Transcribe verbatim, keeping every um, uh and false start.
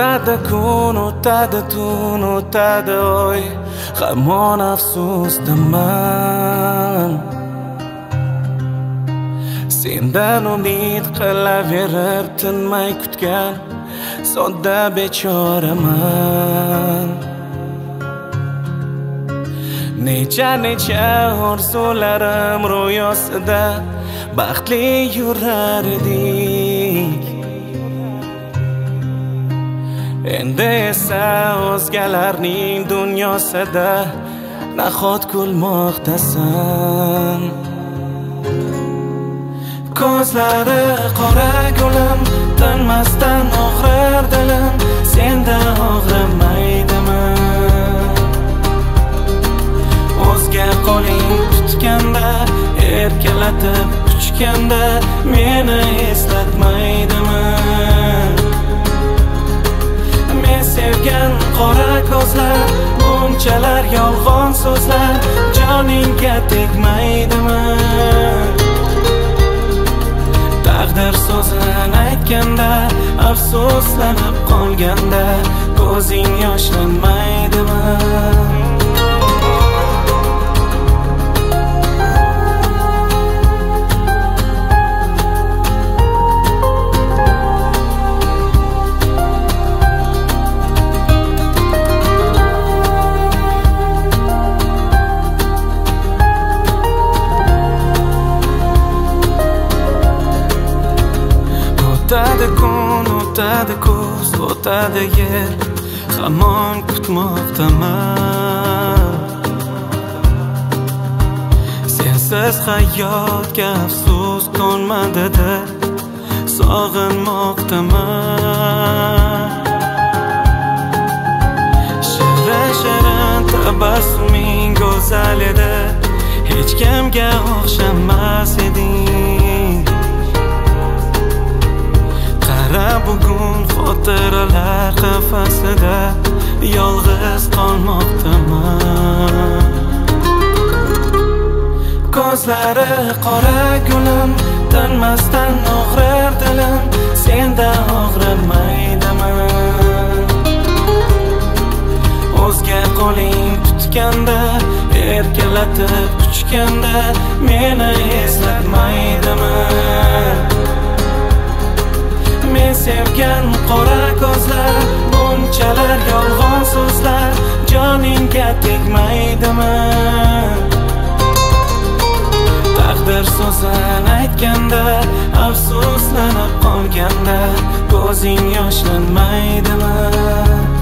O'tadi kun, o'tadi tun, o'tadi oy, hamon afsusdaman. Sendan umid qilaverib tinmay kutgan sodda bechoraman. Necha necha orzularim ro'yosida baxtli yurar edik. Endi esa o'zgalarning dunyosida nahot kulmoqdasan. Ko'zlari qora gulim, tinmasdan og'rir dilim, senda og'rimaydimi? O'zga qo'ling tutganda, erkalatib quchganda meni eslatmaydimi? Men sevgan qora ko'zlar, bunchalar yolg'on so'zlar joningga tegmaydimi? Taqdir so'zini aytganda, afsuslanib qolganda ko'zing yoshlanmaydimi? O'tadi kun, o'tadi kuz, o'tadi yer, hamon kutmoqdaman. Sensiz hayotga afsus qo'nmadida, sog'inmoqdaman. Shirin shirin tabassuming go'zal edi, hech kimga o'xshamas eding. Bugun xotiralar qafasida yolg'iz qolmoqdaman. Ko'zlari qora gulim, tinmasdan og'rir dilim, senda og'rimaydimi? O'zga qo'ling tutganda, erkalatib quchganda meni eslatmaydimi? Men sevgan qora ko'zlar, bunchalar yolg'on so'zlar joningga tegmaydimi? Taqdir so'zini aytganda, afsuslanib qolganda ko'zing yoshlanmaydimi?